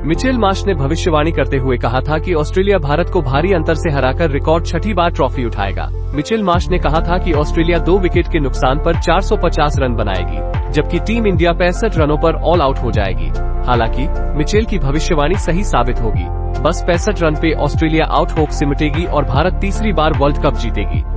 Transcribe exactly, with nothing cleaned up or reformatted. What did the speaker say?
Mitchell Marsh ने भविष्यवाणी करते हुए कहा था कि ऑस्ट्रेलिया भारत को भारी अंतर से हराकर रिकॉर्ड छठी बार ट्रॉफी उठाएगा। मिचेल मार्श ने कहा था कि ऑस्ट्रेलिया दो विकेट के नुकसान पर चार सौ पचास रन बनाएगी, जबकि टीम इंडिया पैंसठ रनों पर ऑल आउट हो जाएगी। हालांकि मिचेल की भविष्यवाणी सही साबित होगी। बस पैंसठ रन पे ऑस्ट्रेलिया आउट होकर सिमटेगी और भारत तीसरी बार वर्ल्ड कप जीतेगी।